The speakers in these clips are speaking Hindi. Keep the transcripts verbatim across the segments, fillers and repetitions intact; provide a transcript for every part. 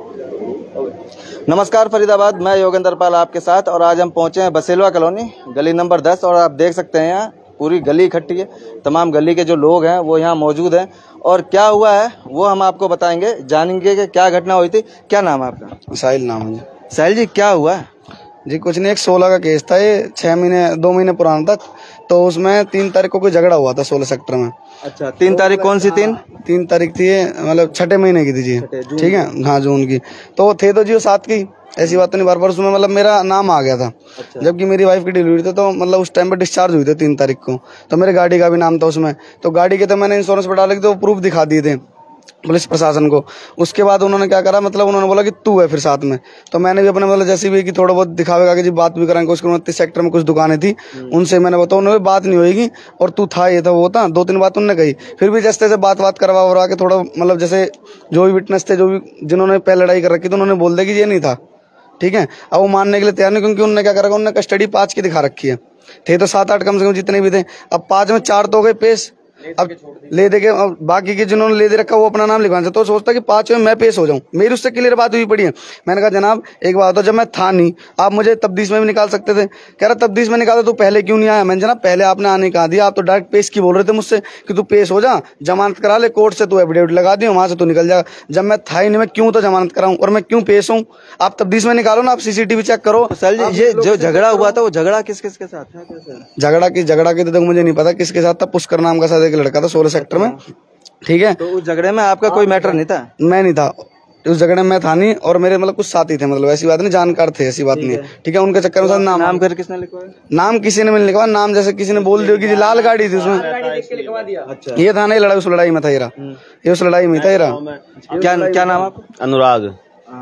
नमस्कार फरीदाबाद, मैं योगेंद्र पाल आपके साथ। और आज हम पहुंचे हैं बसेलवा कॉलोनी, गली नंबर दस। और आप देख सकते हैं यहाँ पूरी गली इकट्ठी है। तमाम गली के जो लोग हैं वो यहाँ मौजूद हैं। और क्या हुआ है वो हम आपको बताएंगे, जानेंगे कि क्या घटना हुई थी। क्या नाम है आपका? साहिल नाम है जी। साहिल जी, क्या हुआ है? जी कुछ नहीं, एक सोलह का केस था, ये छः महीने दो महीने पुराना था। तो उसमें तीन तारीख को कोई झगड़ा हुआ था सोलह सेक्टर में। अच्छा, तीन तारीख कौन सी? तीन तीन तारीख थी ये, मतलब छठे महीने की थी जी, ठीक है, हाँ जून की। तो थे तो जी वो साथ की, ऐसी बात तो नहीं। बार बार उसमें मतलब मेरा नाम आ गया था। अच्छा। जबकि मेरी वाइफ की डिलीवरी थी, तो मतलब उस टाइम पे डिस्चार्ज हुई थी तीन तारीख को। तो मेरे गाड़ी का भी नाम था उसमें। तो गाड़ी के तो मैंने इंश्योरेंस पर डाले तो प्रूफ दिखा दिए थे पुलिस प्रशासन को। उसके बाद उन्होंने क्या करा, मतलब उन्होंने बोला कि तू है फिर साथ में। तो मैंने भी अपने मतलब जैसे भी कि थोड़ा बहुत दिखावेगा कि जी बात भी कराएंगे। उसके उनतीस सेक्टर में कुछ दुकानें थी, उनसे मैंने बताया, उन्होंने बात नहीं होगी और तू था, ये था वो था, दो तीन बात उन्होंने कही। फिर भी जैसे जैसे बात बात करवा वरवा के थोड़ा मतलब जैसे जो भी विटनेस थे, जो भी जिन्होंने पहले लड़ाई कर रखी थी, उन्होंने बोल दिया कि ये नहीं था, ठीक है। अब वो मानने के लिए तैयार नहीं, क्योंकि उन्होंने क्या करा, उन्होंने कस्टडी पाँच की दिखा रखी है। थे तो सात आठ कम से कम जितने भी थे। अब पाँच में चार तो हो गए पेश, अब ले दे के अब बाकी के जिन्होंने ले दे रखा वो अपना नाम लिखवाना, तो सोचता कि पांच में मैं पेश हो जाऊं। मेरी उससे क्लियर बात हुई पड़ी है। मैंने कहा जनाब एक बात हो, जब मैं था नहीं, आप मुझे तब्दीस में भी निकाल सकते थे। कह रहा तब्दीस में निकाला तो पहले क्यों नहीं आया? मैंने जनाब पहले आपने आने कहा दिया, आप तो डायरेक्ट पेश की बोल रहे थे मुझसे कि तू पेश हो जा, जमानत करा ले कोर्ट से, तू एफिडेविट लगा दियो, वहां से तू निकल जाएगा। जब मैं था ही नहीं, मैं क्यों तो जमानत कराऊं और मैं क्यों पेश हूँ? आप तब्दीस में निकालो ना, आप सीसीटीवी चेक करो। सर जी, ये जो झगड़ा हुआ था वो झगड़ा किस किस के साथ था? झगड़ा की झगड़ा की तो मुझे नहीं पता किसके साथ था। पुष्कर नाम का साथ एक लड़का था सोलह सेक्टर में, ठीक है। तो उस झगड़े में आपका कोई मैटर नहीं था? मैं नहीं था उस झगड़े में, मैं था नहीं। और मेरे मतलब कुछ साथी थे, मतलब ऐसी बात नहीं, जानकार थे, ऐसी बात नहीं है, ठीक है। उनके चक्कर में नाम नाम फिर किसने लिखवाया? नाम किसी ने नहीं लिखवा। नाम जैसे किसी ने बोल दिया कि लाल गाड़ी थी उसमें, अच्छा। ये था ना, ये लड़ाई उस लड़ाई में था, ये उस लड़ाई में था। क्या क्या नाम आपका? अनुराग।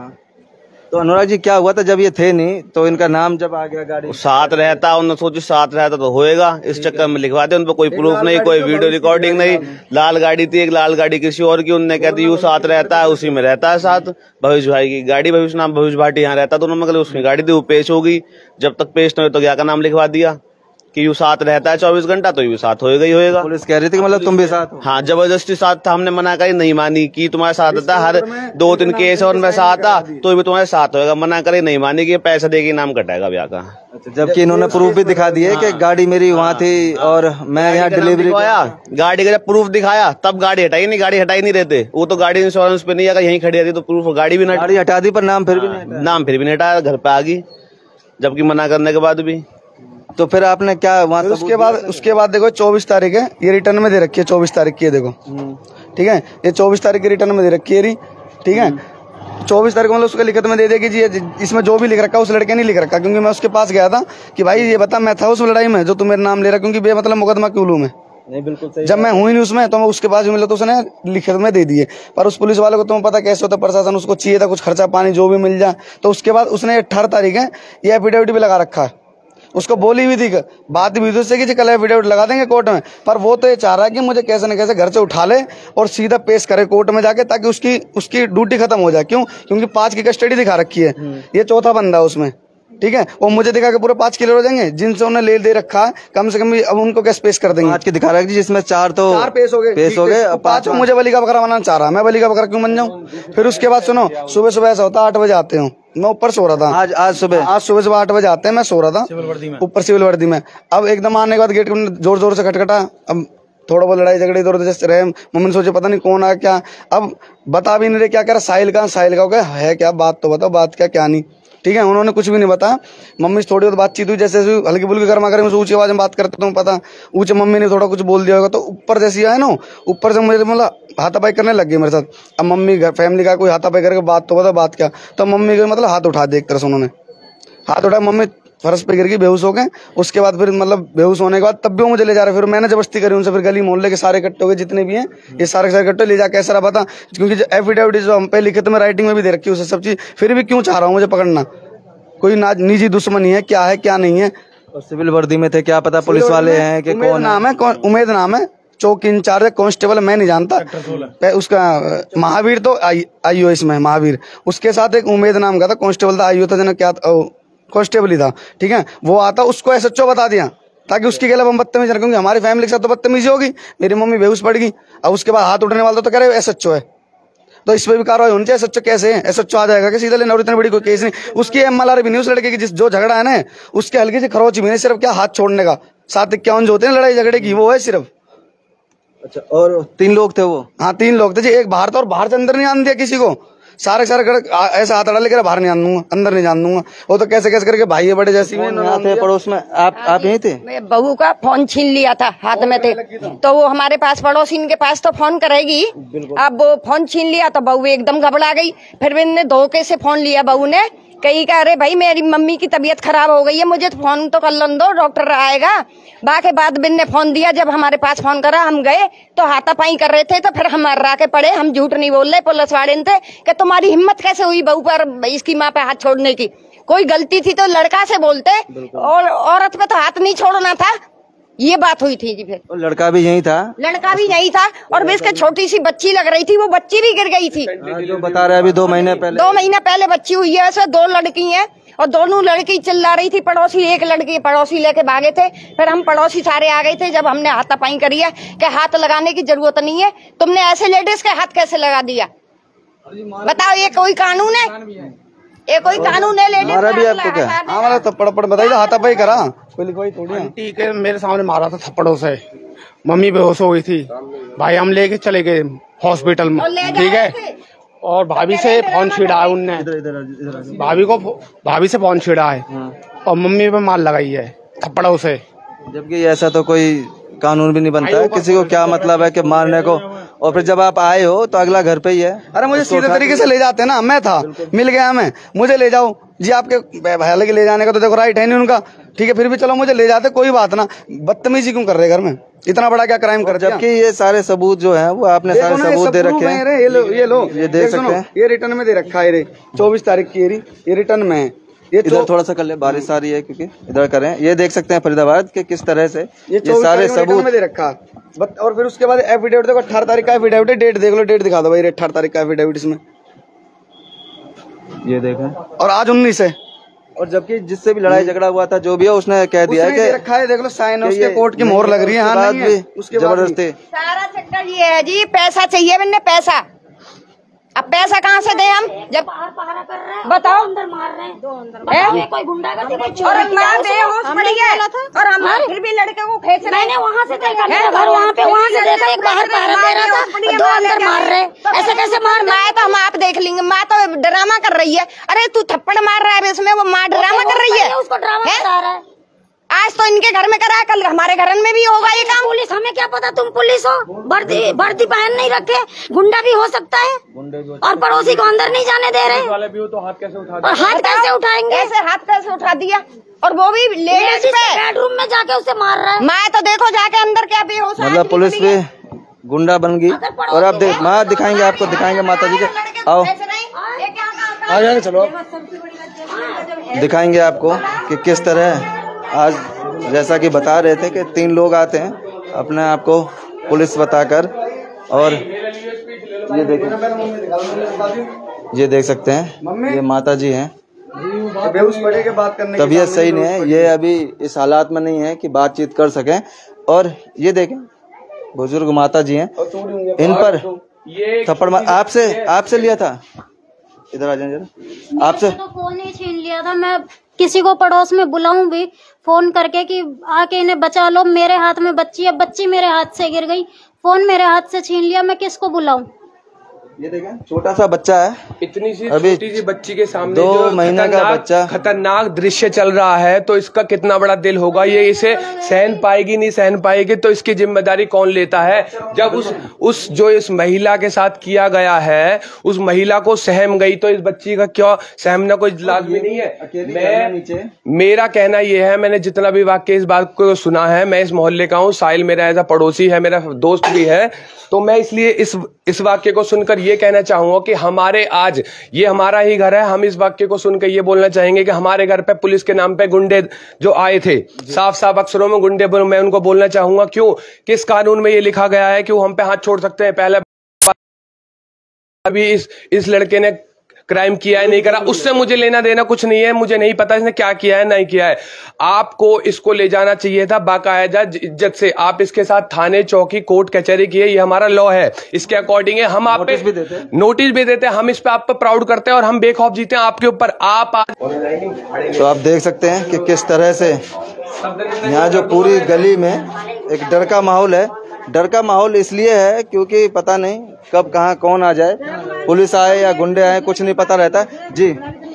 तो अनुराग जी, क्या हुआ था जब ये थे नहीं, तो इनका नाम जब आ गया गाड़ी साथ रहता, उन्होंने सोची साथ रहता तो होएगा, इस चक्कर में लिखवा दे। उन पर कोई प्रूफ नहीं, कोई वीडियो रिकॉर्डिंग नहीं। लाल गाड़ी थी, एक लाल गाड़ी किसी और की, उन्होंने कहती यू साथ रहता है, उसी में रहता है साथ। भविष्य भाई की गाड़ी, भविष्य नाम भविष्य भाटी यहाँ रहता, तो उन्होंने मतलब उसकी गाड़ी थी, वो पेश होगी। जब तक पेश नहीं हो तो क्या का नाम लिखवा दिया कि यू साथ रहता है चौबीस घंटा, तो यू साथ होएगा ही होएगा। पुलिस कह रही थी कि मतलब तुम भी साथ हो? हाँ, जबरदस्ती साथ था। हमने मना करी, नहीं मानी कि तुम्हारे साथ था, हर दो तीन केस और मैं साथ था तो भी तुम्हारे साथ होएगा। मना करे, नहीं मानी कि पैसा देके नाम कटाएगा ब्याह का। अच्छा, जबकि इन्होंने प्रूफ भी दिखा दिए कि गाड़ी मेरी वहाँ थी और मैं यहाँ डिलीवरी आया। गाड़ी का जब प्रूफ दिखाया तब गाड़ी हटाई नहीं, गाड़ी हटाई नहीं रहते। वो तो गाड़ी इंश्योरेंस पे नहीं आएगा, यहीं खड़ी रहती, तो प्रूफ गाड़ी भी गाड़ी हटा दी, पर नाम फिर भी नहीं, नाम फिर भी नहीं हटाया, घर पे आ गई जबकि मना करने के बाद भी। तो फिर आपने क्या वहाँ? उसके बाद उसके बाद देखो चौबीस तारीख है, ये रिटर्न में दे रखी है चौबीस तारीख की, देखो, ठीक है। ये चौबीस तारीख की रिटर्न में दे रखी है, ठीक है। चौबीस तारीख को मतलब उसके लिखित में दे देगी जी, इसमें जो भी लिख रखा उस लड़के ने लिख रखा, क्योंकि मैं उसके पास गया था कि भाई ये बता मैं था उस लड़ाई में जो तू मेरा नाम ले रहा, क्योंकि बे मतलब मुकदमा क्यों लूं मैं? नहीं, बिल्कुल सही। जब मैं हुई नहीं उसमें, तो मैं उसके पास भी मिला तो उसने लिखित में दे दिए। पर उस पुलिस वाले को तुम्हें पता कैसे होता, प्रशासन उसको चाहिए था कुछ खर्चा पानी जो भी मिल जाए। तो उसके बाद उसने अठारह तारीख है ये एफिडेविट भी लगा रखा है। उसको बोली भी थी, बात भी उससे कि कल एफिडेविट लगा देंगे कोर्ट में, पर वो तो ये चाह रहा है कि मुझे कैसे न कैसे घर से उठा ले और सीधा पेश करे कोर्ट में जाके, ताकि उसकी उसकी ड्यूटी खत्म हो जाए। क्यों? क्योंकि पांच की कस्टडी दिखा रखी है, ये चौथा बंदा उसमें, ठीक है। वो मुझे दिखा के पूरे पांच किलो हो जाएंगे, जिनसे उन्हें ले दे रखा है कम से कम। अब उनको कैसे पेश कर देंगे? पांच की दिखा रखी जिसमें चार तो चार पेश हो गए, पेश हो गए, पांच मुझे बली का बकरा बनाना चाह रहा, मैं बली का बकरा क्यों बन जाऊं? फिर उसके बाद सुनो, सुबह सुबह ऐसा होता आठ बजे आते हूँ, मैं ऊपर सो रहा था। आज आज सुबह आज सुबह सुबह आठ बजे आते हैं, मैं सो रहा था ऊपर सिविल वर्दी में। अब एकदम आने के बाद गेट जोर जोर से खटखटा। अब थोड़ा बहुत लड़ाई झगड़ी इधर उधर रहे, मम्मी ने सोचे पता नहीं कौन आ क्या। अब बता भी नहीं रहे क्या कह रहा, साहिल का साहिल का हो गया है क्या, बात तो बताओ, बात क्या क्या नहीं, ठीक है। उन्होंने कुछ भी नहीं बताया। मम्मी से थोड़ी बहुत बातचीत हुई, जैसे हल्की फुल्की गर्मा गर्मी ऊंची आवाज में बात करते तुम पता, ऊंचे मम्मी ने थोड़ा कुछ बोल दिया होगा। तो ऊपर जैसी आए ना, ऊपर से मुझे मतलब हाथापाई करने लग गई मेरे साथ। अब मम्मी घर फैमिली का कोई हाथापाई करके बात तो बताओ, बात क्या। तो मम्मी को मतलब हाथ उठा दिया एक तरह से, उन्होंने हाथ उठाया, मम्मी फर्श पे गिर गई, बेहोश हो गए। उसके बाद फिर मतलब बेहोश होने के बाद तब भी वो मुझे ले जा रहे, फिर मैंने जबरदस्ती करी उनसे। फिर गली मोहल्ले के सारे इकट्ठे हो गए जितने भी हैं, ये सारे सारे इकट्ठे ले जा कैसा रहा बता, क्योंकि एफिडेविट जो हम पे लिखे थे मैं राइटिंग में भी दे रखी उसे सब चीज। फिर भी क्यों चाह रहा हूँ मुझे पकड़ना? कोई निजी दुश्मनी है, क्या है क्या नहीं है? और सिविल वर्दी में थे, क्या पता पुलिस वाले हैं कि कौन नाम है, कौन उमेद नाम है, चौक इंचार्ज है, कांस्टेबल मैं नहीं जानता उसका। महावीर तो आई आई हो इसमें, महावीर उसके साथ एक उमेद नाम का था, कांस्टेबल था, आई हो था जना क्या कांस्टेबल ही था, ठीक है। वो आता उसको एस एच ओ बता दिया ताकि उसके खिलाफ हम बदतमीजी, क्योंकि हमारी फैमिली के साथ तो बदतमीजी होगी। मेरी मम्मी बेहोश पड़ गई। अब उसके बाद हाथ उठने वाला तो कह रहे एस एच ओ है। तो इस पे भी कार्रवाई होनी चाहिए। एस एच ओ कैसे है, एस एच ओ आ जाएगा कि सीधा लेना, और इतनी बड़ी कोई केस नहीं। उसकी एम एल आर भी नहीं उस लड़के की, जिस जो झगड़ा है ना उसके हल्की सी खरोच भी नहीं, सिर्फ क्या हाथ छोड़ने का। सात इक्यावन जो होते हैं लड़ाई झगड़े की, वो है सिर्फ। अच्छा, और तीन लोग थे वो? हाँ तीन लोग थे जी, एक बाहर था और बाहर से अंदर नहीं आने दिया किसी को। सारे सारे ऐसा हाथ अड़ा लेकर बाहर नहीं आन दूंगा, अंदर नहीं जान दूंगा। वो तो कैसे कैसे करके भाई है बड़े जैसी में थे पड़ोस में। आप आप यहीं थे? बहू का फोन छीन लिया था, हाथ में थे, तो वो हमारे पास पड़ोसी के पास तो फोन करेगी। अब वो फोन छीन लिया तो बहू एकदम घबरा गई। फिर मैंने धोखे से फोन लिया बहू ने, कही का अरे भाई मेरी मम्मी की तबीयत खराब हो गई है, मुझे तो फोन तो कर लन दो, डॉक्टर आएगा। बाकी बाद बिन ने फोन दिया, जब हमारे पास फोन करा हम गए तो हाथापाई कर रहे थे, तो फिर हम अर्रा के पड़े। हम झूठ नहीं बोल रहे, पुलिस वाले थे कि तुम्हारी हिम्मत कैसे हुई बहू पर इसकी माँ पे हाथ छोड़ने की, कोई गलती थी तो लड़का से बोलते, और औरत पे तो हाथ नहीं छोड़ना था। ये बात हुई थी जी। फिर और लड़का भी यही था? लड़का भी यही था, और इसके छोटी सी बच्ची लग रही थी, वो बच्ची भी गिर गई थी। जो बता रहे अभी दो महीने पहले दो महीने पहले बच्ची हुई है। ऐसे दो लड़की हैं और दोनों लड़की चिल्ला रही थी। पड़ोसी एक लड़की पड़ोसी लेके भागे थे, फिर हम पड़ोसी सारे आ गए थे। जब हमने हाथापाई करी है कि हाथ लगाने की जरूरत नहीं है, तुमने ऐसे लेडीज के हाथ कैसे लगा दिया, बताओ ये कोई कानून है? ये कोई कानून है? लेडीज भी आपको क्या? हाँ मतलब थप्पड़ पड़ बताइए, हाथापाई करा कोई लिखवाई थोड़ी है। ठीक है, मेरे सामने मारा था थप्पड़ों से, मम्मी बेहोश हो गई थी। भाई हम लेके चले गए हॉस्पिटल में, ठीक है, और भाभी से फोन छीड़ा है उनने, भाभी को भाभी से फोन छीड़ा है और मम्मी पे मार लगाई है थप्पड़ों से। जबकि ऐसा तो कोई कानून भी नहीं बनता है, किसी को क्या मतलब है कि मारने को। और फिर जब आप आए हो तो अगला घर पे ही है। अरे मुझे सीधे तरीके से ले जाते ना, मैं था मिल गया मैं, मुझे ले जाओ जी। आपके भैया के ले जाने का तो देखो राइट है नहीं उनका, ठीक है, फिर भी चलो मुझे ले जाते, कोई बात ना। बदतमीजी क्यों कर रहे घर में, इतना बड़ा क्या क्राइम कर दिया? जबकि ये सारे सबूत जो है वो आपने सारे सबूत दे रखे हैं। ये लो ये लो ये देख सकते हैं, ये रिटर्न में दे रखा है, चौबीस तारीख की ये रिटर्न में है। ये इधर थोड़ा सा कर ले, बारिश आ रही है क्योंकि इधर करें। ये देख सकते हैं फरीदाबाद के किस तरह से ये, ये सारे सबूत में दे रखा। और फिर उसके बाद एफिडेविट देखो, अठारह तारीख का एफिडेविट है, डेट देख लो, डेट दिखा दो भाई, अठारह तारीख का एफिडेविट इसमें, ये देखें। और आज उन्नीस है। और जबकि जिससे भी लड़ाई झगड़ा हुआ था जो भी है उसने कह दिया है कि रखा है, देख लो साइन है उसके, कोर्ट की मोहर लग रही है। हाँ नहीं है, उसके जबरदस्ती सारा चक्कर ये है जी, पैसा चाहिए मैंने, पैसा। अब पैसा कहाँ से दे हम, जब पहरा कर रहे हैं, बताओ अंदर मार रहे हैं, दो अंदर कोई गुंडागर्दी और मार बेहोश पड़ी है, और हम फिर भी लड़के को खींच रहे। मैंने वहाँ से देखा, मेरा घर वहाँ पे, वहाँ से देखा एक बाहर पहरा दे रहा था, दो अंदर मार रहे। ऐसे कैसे मार? माँ तो हम आप देख लेंगे, माँ तो ड्रामा कर रही है। अरे तू थप्पड़ मार रहा है इसमें, वो माँ ड्रामा कर रही है, उसको ड्रामा बता रहा है। आज तो इनके घर में करा, कल हमारे घर में भी होगा ये काम। पुलिस, हमें क्या पता तुम पुलिस हो, वर्दी वर्दी पहन नहीं रखे, गुंडा भी हो सकता है, और पड़ोसी को अंदर नहीं जाने दे रहे वाले भी हो, तो हाथ कैसे उठा, और हाथ कैसे उठाएंगे? ऐसे हाथ कैसे उठा दिया, और वो भी लेडीज पे बेडरूम में जाके उसे मार रहा है। मैं तो देखो जाके अंदर क्या बेहोश, मतलब पुलिस भी गुंडा बन गई। और आप देख, माँ दिखाएंगे आपको, दिखाएंगे माता जी के, आओ आ जाए, चलो दिखाएंगे आपको कि किस तरह आज जैसा कि बता रहे थे कि तीन लोग आते हैं अपने आप को पुलिस बताकर। और ये देखें, ये देख सकते हैं, ये माता जी हैं, तबीयत सही नहीं है, ये अभी इस हालात में नहीं है कि बातचीत कर सकें। और ये देखें बुजुर्ग माता जी हैं, इन पर थप्पड़ मार, आपसे आपसे लिया था, इधर आ जाए जरा, आपसे तो फोन ही छीन लिया था। मैं किसी को पड़ोस में बुलाऊं भी फोन करके कि आके इन्हें बचा लो, मेरे हाथ में बच्ची है, बच्ची मेरे हाथ से गिर गई, फोन मेरे हाथ से छीन लिया, मैं किसको बुलाऊं? ये देखें, छोटा सा बच्चा है, इतनी सी अभी छोटी सी बच्ची के सामने दो जो महीने का बच्चा, खतरनाक दृश्य चल रहा है, तो इसका कितना बड़ा दिल होगा। ये इसे सहन पाएगी नहीं सहन पाएगी, तो इसकी जिम्मेदारी कौन लेता है? जब उस उस जो इस महिला के साथ किया गया है, उस महिला को सहम गई, तो इस बच्ची का क्यों सहमना कोई लाजमी नहीं है? मैं मेरा कहना ये है, मैंने जितना भी वाक्य इस बात को सुना है, मैं इस मोहल्ले का हूँ, साहिल मेरा एज अ पड़ोसी है, मेरा दोस्त भी है, तो मैं इसलिए इस इस वाक्य को सुनकर ये कहना चाहूंगा कि हमारे आज ये हमारा ही घर है, हम इस वाक्य को सुनकर ये बोलना चाहेंगे कि हमारे घर पे पुलिस के नाम पे गुंडे जो आए थे, साफ साफ अक्षरों में गुंडे, मैं उनको बोलना चाहूंगा क्यों, किस कानून में ये लिखा गया है कि वो हम पे हाथ छोड़ सकते हैं? पहले अभी इस इस लड़के ने क्राइम किया है नहीं करा, उससे मुझे लेना देना कुछ नहीं है। मुझे नहीं पता इसने क्या किया है नहीं किया है। आपको इसको ले जाना चाहिए था बाकायदा इज्जत से। आप इसके साथ थाने, चौकी, कोर्ट, कचहरी किए, ये हमारा लॉ है, इसके अकॉर्डिंग है। हम आप पे नोटिस भी देते हैं, हम इस पे आप पे प्राउड करते हैं और हम बेखौफ जीते हैं आपके ऊपर। आप तो आप देख सकते हैं कि किस तरह से यहाँ जो पूरी गली में एक डर का माहौल है। डर का माहौल इसलिए है क्योंकि पता नहीं कब कहाँ कौन आ जाए, पुलिस आए या गुंडे आए, कुछ नहीं पता रहता जी।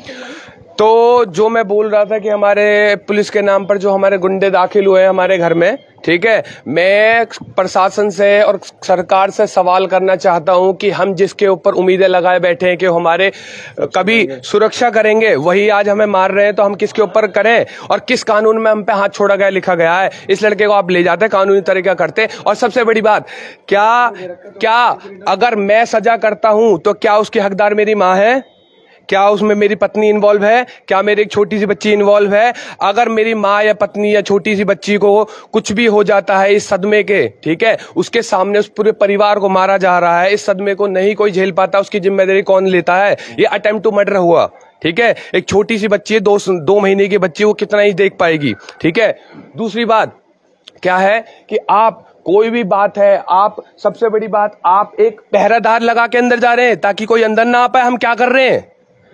तो जो मैं बोल रहा था कि हमारे पुलिस के नाम पर जो हमारे गुंडे दाखिल हुए हैं हमारे घर में, ठीक है, मैं प्रशासन से और सरकार से सवाल करना चाहता हूं कि हम जिसके ऊपर उम्मीदें लगाए बैठे हैं कि हमारे कभी सुरक्षा करेंगे, वही आज हमें मार रहे हैं, तो हम किसके ऊपर करें और किस कानून में हम पे हाथ छोड़ा गया लिखा गया है। इस लड़के को आप ले जाते, कानूनी तरीका करते। और सबसे बड़ी बात, क्या क्या अगर मैं सजा करता हूं तो क्या उसकी हकदार मेरी माँ है? क्या उसमें मेरी पत्नी इन्वॉल्व है? क्या मेरी एक छोटी सी बच्ची इन्वॉल्व है? अगर मेरी माँ या पत्नी या छोटी सी बच्ची को कुछ भी हो जाता है इस सदमे के, ठीक है, उसके सामने उस पूरे परिवार को मारा जा रहा है, इस सदमे को नहीं कोई झेल पाता, उसकी जिम्मेदारी कौन लेता है? ये अटेम्प्ट टू मर्डर हुआ, ठीक है। एक छोटी सी बच्ची है, दो दो महीने की बच्ची, वो कितना ही देख पाएगी, ठीक है। दूसरी बात क्या है कि आप कोई भी बात है, आप सबसे बड़ी बात, आप एक पहरादार लगा के अंदर जा रहे हैं ताकि कोई अंदर ना आ पाए। हम क्या कर रहे हैं?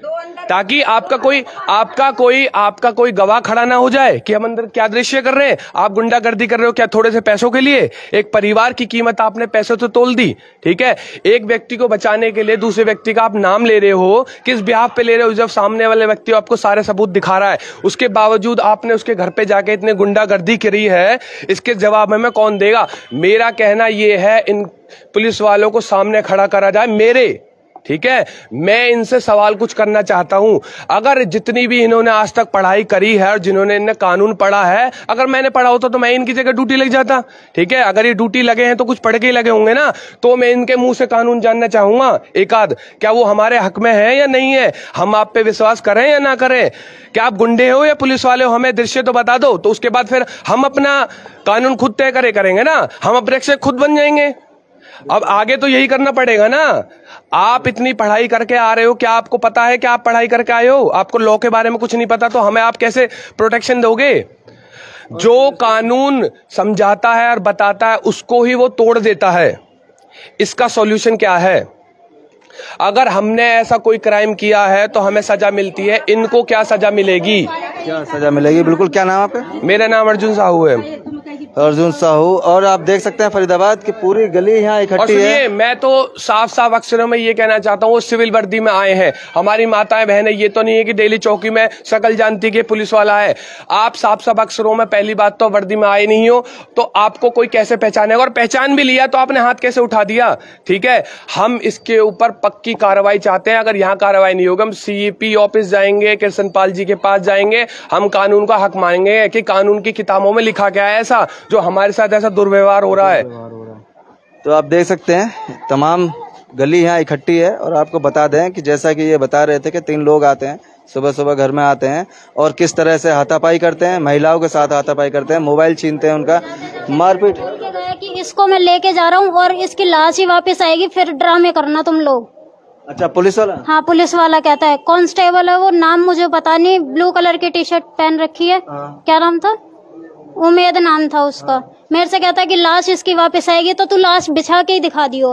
ताकि आपका कोई आपका कोई आपका कोई गवाह खड़ा ना हो जाए कि हम अंदर क्या दृश्य कर रहे हैं। आप गुंडागर्दी कर रहे हो क्या थोड़े से पैसों के लिए? एक परिवार की कीमत आपने पैसों से तोल दी, ठीक है। एक व्यक्ति को बचाने के लिए दूसरे व्यक्ति का आप नाम ले रहे हो, किस बिहाफ पे ले रहे हो? जब सामने वाले व्यक्ति आपको सारे सबूत दिखा रहा है, उसके बावजूद आपने उसके घर पे जाके इतने गुंडागर्दी करी है, इसके जवाब में कौन देगा? मेरा कहना यह है, इन पुलिस वालों को सामने खड़ा करा जाए मेरे, ठीक है। मैं इनसे सवाल कुछ करना चाहता हूं। अगर जितनी भी इन्होंने आज तक पढ़ाई करी है और जिन्होंने इन्हें कानून पढ़ा है, अगर मैंने पढ़ा होता तो मैं इनकी जगह ड्यूटी लग जाता, ठीक है। अगर ये ड्यूटी लगे हैं तो कुछ पढ़ के ही लगे होंगे ना, तो मैं इनके मुंह से कानून जानना चाहूंगा एक आध, क्या वो हमारे हक में है या नहीं है? हम आप पे विश्वास करें या ना करें? क्या आप गुंडे हो या पुलिस वाले हो? हमें दृश्य तो बता दो, तो उसके बाद फिर हम अपना कानून खुद तय करे करेंगे ना, हम अपने से खुद बन जाएंगे। अब आगे तो यही करना पड़ेगा ना। आप इतनी पढ़ाई करके आ रहे हो, क्या आपको पता है कि आप पढ़ाई करके आए हो? आपको लॉ के बारे में कुछ नहीं पता, तो हमें आप कैसे प्रोटेक्शन दोगे? जो कानून समझाता है और बताता है उसको ही वो तोड़ देता है। इसका सॉल्यूशन क्या है? अगर हमने ऐसा कोई क्राइम किया है तो हमें सजा मिलती है, इनको क्या सजा मिलेगी? क्या सजा मिलेगी? बिल्कुल। क्या नाम आपका? मेरा नाम अर्जुन साहू है। अर्जुन साहू। और आप देख सकते हैं फरीदाबाद की पूरी गली यहाँ इकट्ठी है। मैं तो साफ साफ अक्षरों में ये कहना चाहता हूँ, वो सिविल वर्दी में आए हैं, हमारी माताएं बहनें, ये तो नहीं है कि डेली चौकी में शकल जानती कि पुलिस वाला है। आप साफ साफ अक्षरों में पहली बात तो वर्दी में आए नहीं हो, तो आपको कोई कैसे पहचानेगा? और पहचान भी लिया तो आपने हाथ कैसे उठा दिया? ठीक है, हम इसके ऊपर पक्की कार्रवाई चाहते हैं। अगर यहाँ कार्रवाई नहीं होगा, हम सीईपी ऑफिस जाएंगे, कृष्णपाल जी के पास जाएंगे, हम कानून का हक मांगेंगे कि कानून की किताबों में लिखा गया है ऐसा, जो हमारे साथ ऐसा दुर्व्यवहार हो रहा है। तो आप देख सकते हैं तमाम गली यहाँ इकट्ठी है। और आपको बता दें कि जैसा कि ये बता रहे थे कि तीन लोग आते हैं, सुबह सुबह घर में आते हैं और किस तरह से हाथापाई करते हैं, महिलाओं के साथ हाथापाई करते हैं, मोबाइल छीनते हैं, उनका मारपीट। कि इसको मैं लेके जा रहा हूँ और इसकी लाश ही वापस आएगी, फिर ड्रामे करना तुम लोग। अच्छा, पुलिस वाला? हाँ, पुलिस वाला कहता है, कांस्टेबल है वो, नाम मुझे पता नहीं, ब्लू कलर की टी शर्ट पहन रखी है। क्या नाम था? उमेद नाम था उसका। मेरे से कहता है कि लाश इसकी वापस आएगी, तो तू लाश बिछा के ही दिखा दियो।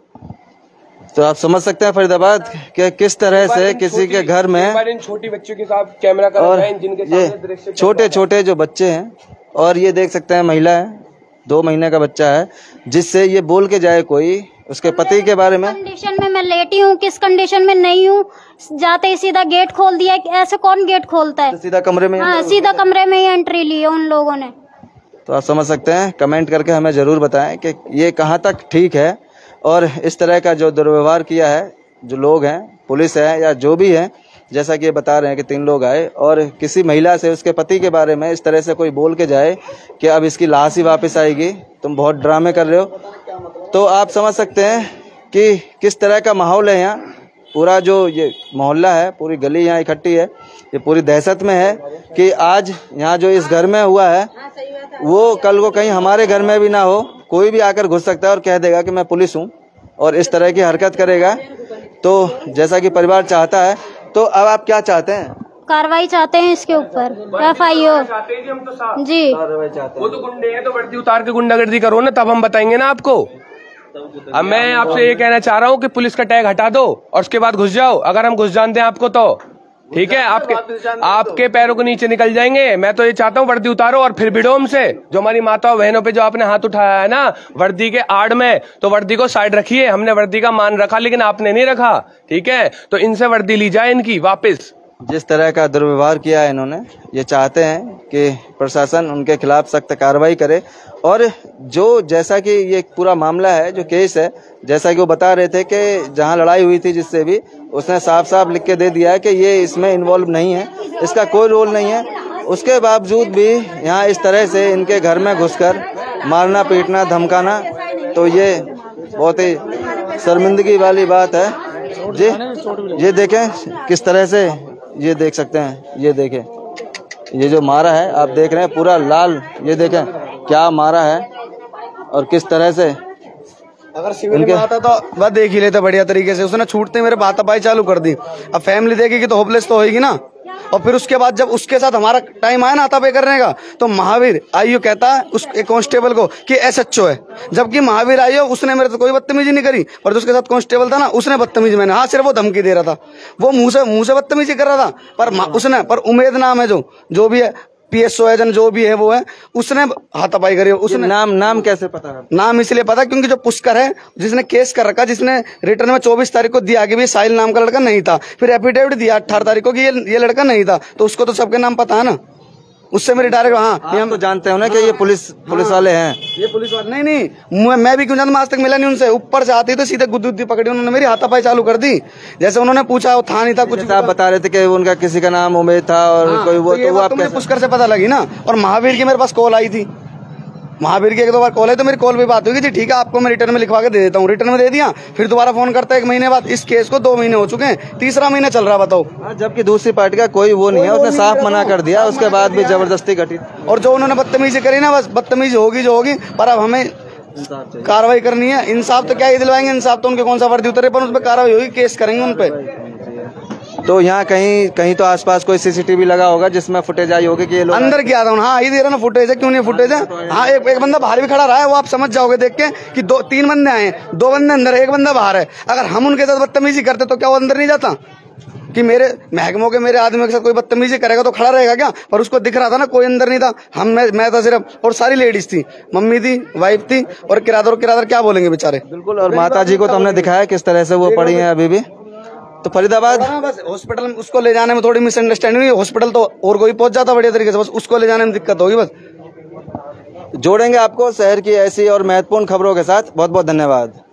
तो आप समझ सकते हैं फरीदाबाद कि किस तरह से किसी के घर में छोटी बच्चों के साथ कैमरा कर और रहे हैं, जिनके ये छोटे छोटे जो बच्चे हैं, और ये देख सकते हैं महिला है, दो महीने का बच्चा है, जिससे ये बोल के जाए कोई उसके पति के बारे में। कंडीशन में मैं लेटी हूँ, किस कंडीशन में नहीं हूँ, जाते ही सीधा गेट खोल दिया। ऐसे कौन गेट खोलता है? तो सीधा कमरे में? हाँ, सीधा कमरे में ही एंट्री ली है उन लोगों ने। तो आप समझ सकते हैं, कमेंट करके हमें जरूर बताएं कि ये कहाँ तक ठीक है। और इस तरह का जो दुर्व्यवहार किया है, जो लोग हैं, पुलिस है या जो भी है, जैसा कि ये बता रहे हैं कि तीन लोग आए और किसी महिला से उसके पति के बारे में इस तरह से कोई बोल के जाए कि अब इसकी लाश ही वापस आएगी, तुम बहुत ड्रामे कर रहे हो, तो आप समझ सकते हैं कि किस तरह का माहौल है यहाँ। पूरा जो ये मोहल्ला है, पूरी गली यहाँ इकट्ठी है, ये पूरी दहशत में है कि आज यहाँ जो इस घर में हुआ है वो कल को कहीं हमारे घर में भी ना हो। कोई भी आकर घुस सकता है और कह देगा कि मैं पुलिस हूँ और इस तरह की हरकत करेगा तो जैसा कि परिवार चाहता है, तो अब आप क्या चाहते हैं? कार्रवाई चाहते हैं इसके ऊपर, एफ आई ओ जी। कार्रवाई चाहते वो तो गुंडे हैं, तो वर्दी उतार के गुंडागर्दी करो ना, तब हम बताएंगे ना आपको। अब मैं आपसे ये कहना चाह रहा हूँ कि पुलिस का टैग हटा दो और उसके बाद घुस जाओ, अगर हम घुस जानते हैं आपको तो ठीक है, आपके आपके पैरों के नीचे निकल जाएंगे। मैं तो ये चाहता हूँ वर्दी उतारो और फिर भिड़ो हमसे। जो हमारी माता बहनों पे जो आपने हाथ उठाया है ना वर्दी के आड़ में, तो वर्दी को साइड रखिए। हमने वर्दी का मान रखा लेकिन आपने नहीं रखा, ठीक है, तो इनसे वर्दी ली जाए इनकी वापस। जिस तरह का दुर्व्यवहार किया है इन्होंने, ये चाहते हैं कि प्रशासन उनके खिलाफ सख्त कार्रवाई करे। और जो जैसा कि ये पूरा मामला है, जो केस है, जैसा कि वो बता रहे थे कि जहां लड़ाई हुई थी जिससे भी, उसने साफ साफ लिख के दे दिया है कि ये इसमें इन्वॉल्व नहीं है, इसका कोई रोल नहीं है। उसके बावजूद भी यहाँ इस तरह से इनके घर में घुसकर मारना, पीटना, धमकाना, तो ये बहुत ही शर्मिंदगी वाली बात है जी। ये देखें किस तरह से, ये देख सकते हैं, ये देखें, ये जो मारा है आप देख रहे हैं पूरा लाल, ये देखें क्या मारा है और किस तरह से। अगर सिविल में आता तो वह देख ही लेते बढ़िया तरीके से, उसने छूटते मेरे हाथापाई चालू कर दी। अब फैमिली देखेगी तो होपलेस तो होगी ना। और फिर उसके बाद जब उसके साथ हमारा टाइम आया ना हाथापाई करने का, तो महावीर आईओ कहता है उस कांस्टेबल को कि एस एच ओ है, जबकि महावीर आईओ उसने मेरे तो कोई बदतमीजी नहीं करी, और जो उसके साथ कांस्टेबल था ना उसने बदतमीजी, मैंने हाँ सिर्फ वो धमकी दे रहा था, वो मुंह से मुंह से बदतमीजी कर रहा था। पर उसने, पर उमेद नाम है जो जो भी है पी एस ओ एजन जो भी है वो है, उसने हाथापाई करी। उसने नाम नाम कैसे पता है? नाम इसलिए पता क्योंकि जो पुष्कर है जिसने केस कर रखा, जिसने रिटर्न में चौबीस तारीख को दिया कि भी साहिल नाम का लड़का नहीं था, फिर एफिडेविट दिया अठारह तारीख को कि ये ये लड़का नहीं था, तो उसको तो सबके नाम पता है ना। उससे मेरी डायरेक्ट, हाँ हम तो जानते हो ना कि ये पुलिस पुलिस वाले हैं, ये पुलिस वाले नहीं नहीं मैं, मैं भी क्यों जानता, आज तक मिला नहीं उनसे। ऊपर से आती तो सीधे गुद्दी गुद्दी पकड़ी उन्होंने, मेरी हाथापाई चालू कर दी। जैसे उन्होंने पूछा वो था नहीं था कुछ, आप बता रहे थे कि उनका किसी का नाम उमेद था और हाँ, कोई वो, तो, तो वो आप मुझे पुष्कर से पता लगी ना। और महावीर की मेरे पास कॉल आई थी, महावीर की एक दो बार कॉल है, तो मेरी कॉल पे बात हुई थी, ठीक है आपको मैं रिटर्न में लिखवा के दे देता हूँ। रिटर्न में दे दिया, फिर दोबारा फोन करता है एक महीने बाद। इस केस को दो महीने हो चुके हैं, तीसरा महीना चल रहा, बताओ। जबकि दूसरी पार्टी का कोई वो नहीं है, उसने साफ मना कर दिया, उसके बाद भी जबरदस्ती घटी। और जो उन्होंने बदतमीजी करी ना, बस बदतमीजी होगी जो होगी, पर अब हमें कार्रवाई करनी है। इंसाफ तो क्या ही दिलवाएंगे, इंसाफ तो उनके कौन सा वर्दी उतरे, पर उस पर कार्रवाई होगी, केस करेंगे उन पे। तो यहाँ कहीं कहीं तो आसपास कोई सी सी टी वी लगा होगा जिसमें फुटेज आई होगी कि ये लोग अंदर क्या था। हाँ ये दे रहा ना फुटेज है, क्यों नहीं फुटेज है। हाँ एक, एक बंदा बाहर भी खड़ा रहा है, वो आप समझ जाओगे देख के कि दो तीन बंदे आए, दो बंदे अंदर है, एक बंदा बाहर है। अगर हम उनके साथ बदतमीजी करते तो क्या वो अंदर नहीं जाता? कि मेरे महकमों के मेरे आदमी के साथ कोई बदतमीजी करेगा तो खड़ा रहेगा क्या? पर उसको दिख रहा था ना कोई अंदर नहीं था। हम मैं, मैं था सिर्फ, और सारी लेडीज थी, मम्मी थी, वाइफ थी, और किरादर किरादर क्या बोलेंगे बेचारे। बिल्कुल। और माता जी को तो हमने दिखाया किस तरह से वो पड़ी है अभी भी। तो फरीदाबाद बस हॉस्पिटल उसको ले जाने में थोड़ी मिसअंडरस्टैंडिंग हुई। हॉस्पिटल तो और कोई पहुंच जाता बढ़िया तरीके से, बस उसको ले जाने में दिक्कत होगी। बस जोड़ेंगे आपको शहर की ऐसी और महत्वपूर्ण खबरों के साथ। बहुत बहुत धन्यवाद।